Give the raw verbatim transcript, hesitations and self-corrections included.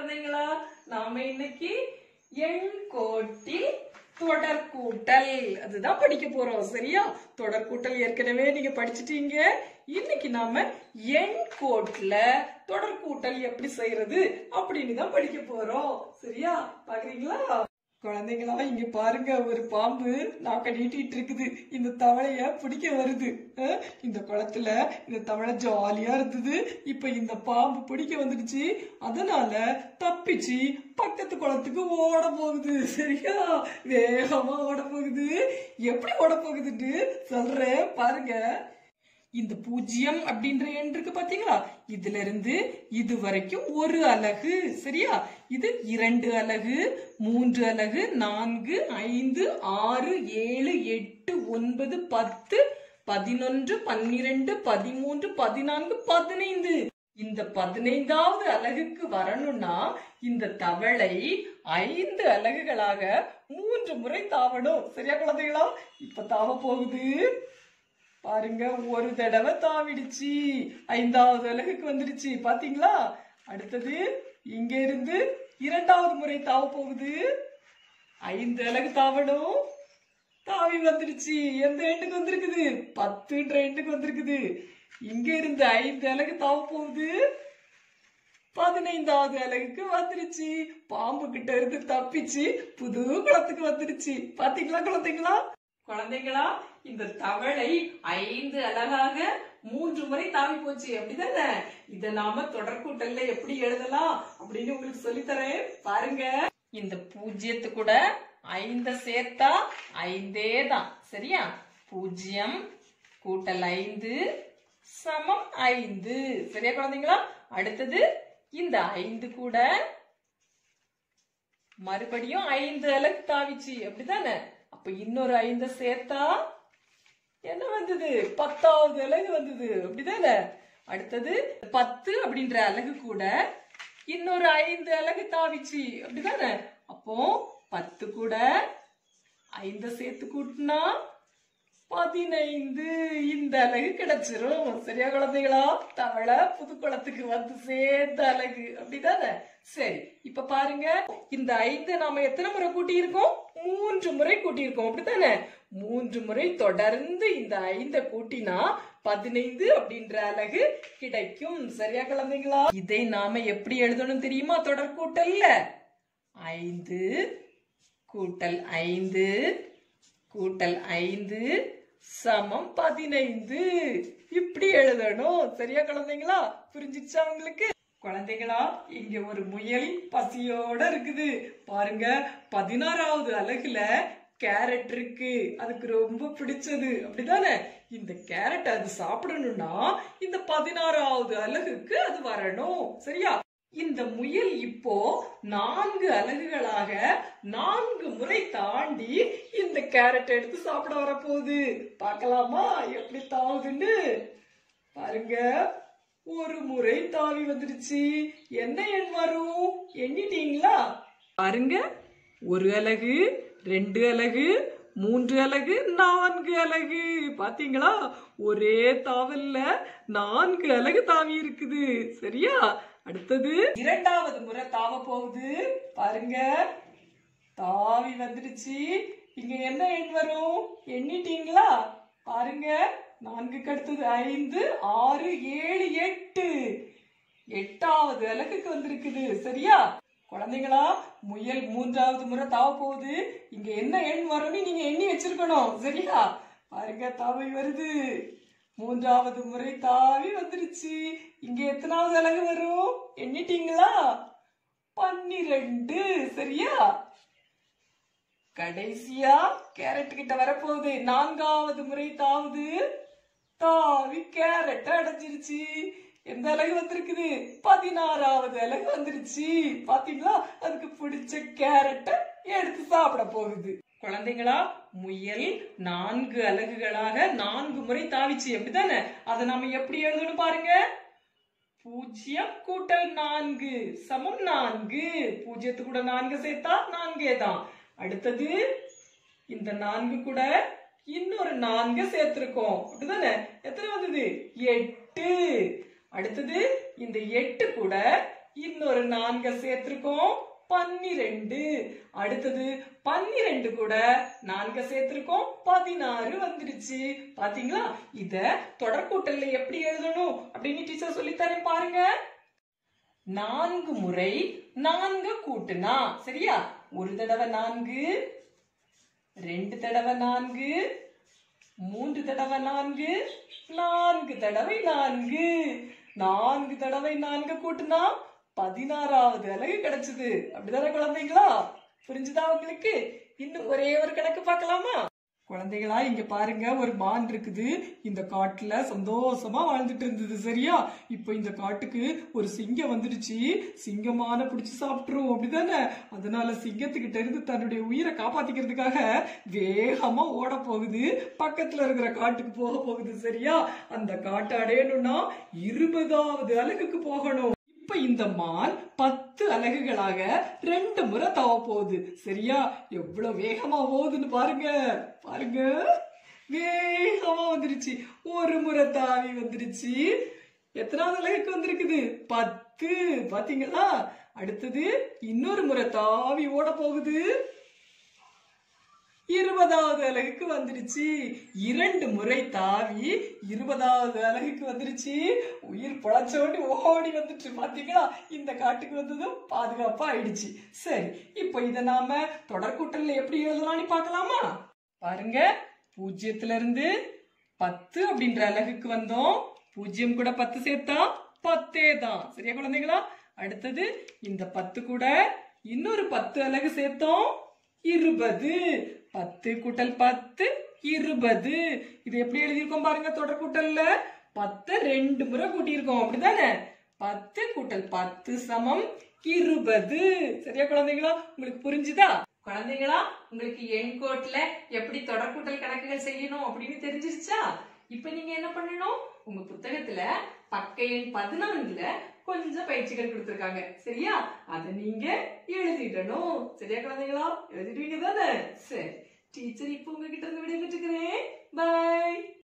குழந்தைங்களா, நாம இன்னைக்கு எண் கோட்டில் தொடர் கூட்டல் அதுதான் படிக்க போறோம். சரியா? தொடர் கூட்டல் ஏற்கனவே நீங்க படிச்சிட்டீங்க. இன்னைக்கு நாம எண் கோட்ல தொடர் கூட்டல் எப்படி செய்யறது அப்படின்னு தான் படிக்க போறோம். சரியா? பாக்குறீங்களா குழந்தைங்களா? இங்க பாருங்க, ஒரு பாம்பு நாக்க நீட்டிட்டு இருக்குது. இந்த தவளைய பிடிக்க வருது. இந்த குளத்துல இந்த தவளை ஜாலியா இருந்தது. இப்ப இந்த பாம்பு பிடிக்க வந்துடுச்சு. அதனால தப்பிச்சு பக்கத்து குளத்துக்கு ஓட போகுது. சரியா? வேகமா ஓட போகுது. எப்படி ஓட போகுதுன்னு சொல்றேன் பாருங்க. இந்த பூஜ்ஜியம் அப்படின்ற எண் இருக்கு பாத்தீங்களா? இதுல இருந்து இது வரைக்கும் ஒரு அலகு. சரியா? இது இரண்டு அலகு, மூன்று அலகு, நான்கு, ஐந்து, ஆறு, ஏழு, எட்டு, ஒன்பது, பத்து, பதினொன்று, பன்னிரண்டு, பதிமூன்று, பதினான்கு, பதினைந்து. இந்த பதினைந்தாவது அலகுக்கு வரணும்னா இந்த தவளை ஐந்து அலகுகளாக மூன்று முறை தாவணும். சரியா குழந்தைகளா? இப்ப தாவ போகுது பாருங்க. ஒரு தடவை தாவிடுச்சு, ஐந்தாவது அலகுக்கு வந்துடுச்சு. பாத்தீங்களா? அடுத்தது இங்க இருந்து இரண்டாவது முறை தாவ போகுது. ஐந்து அலகு தாவணும். தாவி வந்துடுச்சு. எந்த எண்ணுக்கு வந்திருக்குது? பத்துன்ற எண்ணுக்கு வந்திருக்குது. இங்க இருந்து ஐந்து அலகு தாவ போகுது. பதினைந்தாவது அலகுக்கு வந்துருச்சு. பாம்பு கிட்ட இருந்து தப்பிச்சு புது குளத்துக்கு வந்துருச்சு. பாத்தீங்களா குழந்தைங்களா? குழந்தைங்களா, இந்த தவளை ஐந்து அலகாக மூன்று முறை தாவி போச்சு. அப்படிதானே? இத நாம தொடர்கூட்டல்ல எப்படி எழுதலாம் அப்படின்னு உங்களுக்கு சொல்லித்தரேன் பாருங்க. இந்த பூஜ்ஜியத்து கூட ஐந்த சேர்த்தா ஐந்தே தான். சரியா? பூஜ்ஜியம் கூட்டல் ஐந்து சமம் ஐந்து. சரியா குழந்தைங்களா? அடுத்தது இந்த ஐந்து கூட மறுபடியும் ஐந்து அலகு தாவிச்சு. அப்படிதானே? அப்ப இன்னொரு ஐந்து சேர்த்தா என்ன வந்தது? பத்தாவது அலகு வந்தது. அப்படிதானே? அடுத்தது பத்து அப்படின்ற அலகு கூட இன்னொரு ஐந்து அலகு தாவிச்சு. அப்படிதானே? அப்போ பத்து கூட ஐந்து சேர்த்து கூட்டினா பதினைந்து இந்த அலகு கிடைச்சிரும். சரியா குழந்தைகளா? தவளை புது குளத்துக்கு வந்து சேர்ந்த அலகு. அப்படிதானே? சரி, இப்ப பாருங்க. இந்த ஐந்து நாம எத்தனை முறை கூட்டி இருக்கோம்? மூன்று முறை கூட்டி இருக்கோம். அப்படித்தானே? மூன்று முறை தொடர்ந்து இந்த ஐந்த கூட்டினா பதினைந்து அப்படின்ற அலகு கிடைக்கும். சரியா குழந்தைங்களா? இதை நாம எப்படி எழுதணும் தெரியுமா? தொடர் கூட்டல்ல ஐந்து கூட்டல் ஐந்து கூட்டல் ஐந்து சமம் பதினைந்து இப்படி எழுதணும். சரியா குழந்தைங்களா? புரிஞ்சிச்சா உங்களுக்கு? குழந்தைகளா, இங்க ஒரு முயல் பசியோட இருக்குது. பாருங்க, பதினாறாவது அலகுல கேரட் இருக்கு. அதுக்கு ரொம்ப பிடிச்சது. அப்படிதானே? இந்த கேரட் அது சாப்பிடணும்னா இந்த பதினாறாவது அலகுக்கு அது வரணும். சரியா? இந்த முயல் இப்போ நான்கு அலகுகளாக நான்கு முறை தாண்டி இந்த கேரட் எடுத்து சாப்பிட வரப்போகுது. பார்க்கலாமா எப்படி தாவுதுன்னு? பாருங்க, ஒரு முறை தாவி வந்துருச்சு. என்ன எண் வரும்? எண்ணிட்டீங்களா? பாருங்க, ஒரு அலகு, ரெண்டு அலகு, மூன்று அலகு, நான்கு அலகு. பாத்தீங்களா? ஒரே தாவல்ல நான்கு அலகு தாவி இருக்குது. சரியா? அடுத்தது இரண்டாவது முறை தாவ போகுது. பாருங்க, தாவி வந்துடுச்சு. இங்க என்ன எண் வரும்? எண்ணிட்டீங்களா? பாருங்க, நான்குக்கு அடுத்தது ஐந்து, ஆறு, ஏழு, எட்டு. எட்டாவது அலகுக்கு வந்திருக்குது. சரியா குழந்தைங்களா? முயல் மூன்றாவது முறை தாவ போகுது. இங்க என்ன எண் வரும்னு நீங்க எண்ணி வச்சிருக்கணும். சரியா? பாருங்க, தாவி வருது. மூன்றாவது முறை தாவி வந்துருச்சு. இங்க எத்தனாவது அலகு வரும்? எண்ணிட்டீங்களா? பன்னிரண்டு. சரியா? கடைசியா கேரட் கிட்ட வரப்போகுது. நான்காவது முறை தாவுது. தாவி கேரட் அடைஞ்சிருச்சு. எந்த அலகு வந்திருக்குது? பதினாறாவது அலகு வந்துருச்சு. பாத்தீங்களா? அதுக்கு பிடிச்ச கேரட்டை எடுத்து சாப்பிட போகுது. குழந்தைங்களா, முயல் நான்கு அலகுகளாக நான்கு முறை தாவிச்சு. அப்படித்தானே? அதை நாம எப்படி எழுதணும் பாருங்க. பூஜ்ஜியம் கூட்டல் நான்கு சமம் நான்கு. பூஜ்ஜியத்து கூட நான்கு சேர்த்தா நான்கே தான். அடுத்தது இந்த நான்கு கூட இன்னொரு நான்கு சேர்த்திருக்கோம். அப்படிதானே? எத்தனை வந்தது? எட்டு. அடுத்தது இந்த எட்டு கூட இன்னொரு நான்கு சேர்த்திருக்கோம் பன்னிரெண்டு. அடுத்தது பன்னிரெண்டு கூட நான்கு சேர்த்திருக்கோம் பதினாறு வந்துருச்சு. பாத்தீங்களா? இத தொடர்கூட்டல்ல எப்படி எழுதணும் அப்படின்னு டீச்சர் சொல்லித்தரேன் பாருங்க. நான்கு முறை நான்கு கூட்டுனா, சரியா? ஒரு தடவை நான்கு, ரெண்டு தடவை நான்கு, மூன்று தடவை நான்கு, நான்கு தடவை நான்கு. நான்கு தடவை நான்கு கூட்டுனா பதினாறாவது அலகு கிடைச்சது. அப்படிதானே குழந்தைங்களா? புரிஞ்சுதா உங்களுக்கு? இன்னும் ஒரே ஒரு கணக்கு பார்க்கலாமா? குழந்தைகளா, இங்க பாருங்க, ஒரு மான் இருக்குது. இந்த காட்டுல சந்தோஷமா வாழ்ந்துட்டு இருந்தது. சரியா? இப்ப இந்த காட்டுக்கு ஒரு சிங்கம் வந்துடுச்சு. சிங்கமான புடிச்சு சாப்பிட்டுரும். அப்படிதானே? அதனால சிங்கத்துக்கிட்ட இருந்து தன்னுடைய உயிரை காப்பாத்திக்கிறதுக்காக வேகமா ஓட போகுது. பக்கத்துல இருக்கிற காட்டுக்கு போக போகுது. சரியா? அந்த காட்டை அடையணும்னா இருபதாவது அலகுக்கு போகணும். இப்ப இந்த மான் பத்து அலகுகளாக ரெண்டு முறை தவ போகுது. சரியா? எவ்வளவு வேகமா போகுதுன்னு பாருங்க. பாருங்க, வேகமா வந்துருச்சு. ஒரு முறை தாவி வந்துருச்சு. எத்தனாவது அலகுக்கு வந்திருக்குது? பத்து. பாத்தீங்களா? அடுத்தது இன்னொரு முறை தாவி ஓட போகுது. இருபதாவது அலகுக்கு வந்துருச்சு. இரண்டு முறை தாவி இருபதாவது அலகுக்கு வந்துருச்சு. உயிர் பொழைச்சோடி ஓடி வந்துட்டு. பாத்தீங்களா? இந்த காட்டுக்கு வந்ததும் பாதுகாப்பா ஆயிடுச்சு. சரி, இப்போ இத நாம தொடர்கூட்டல்ல எப்படி எழுதலாம்னு பார்க்கலாமா? பாருங்க, பூஜ்ஜியத்துல இருந்து பத்து அப்படின்ற அலகுக்கு வந்தோம். பூஜ்ஜியம் கூட பத்து சேர்த்தா பத்தே தான். சரியா குழந்தைங்களா? அடுத்தது இந்த பத்து கூட இன்னொரு பத்து அலகு சேர்த்தோம், இருபது. பத்து கூட்டல் பத்து இருபது. இது எப்படி எழுதியிருக்கோம் பாருங்க தொடர் கூட்டல்ல. பத்து ரெண்டு முறை கூட்டியிருக்கோம். அப்படிதானே? பத்து கூட்டல் பத்து சமம் இருபது. சரியா குழந்தைங்களா? உங்களுக்கு புரிஞ்சுதா? குழந்தைங்களா, உங்களுக்கு எண் கோட்ல எப்படி தொடர்கூட்டல் கணக்குகள் செய்யணும் அப்படின்னு தெரிஞ்சிருச்சா? இப்ப நீங்க என்ன பண்ணணும்? உங்க புத்தகத்துல பக்க எண் பதினான்குல கொஞ்சம் பயிற்சிகள் கொடுத்திருக்காங்க. சரியா? அதை நீங்க எழுதிடணும். சரியா குழந்தைங்களா? எழுதிடுவீங்க தானே? சரி, டீச்சர் இப்ப உங்ககிட்ட இருந்து விடைபெற்றுக்கிறேன். பை.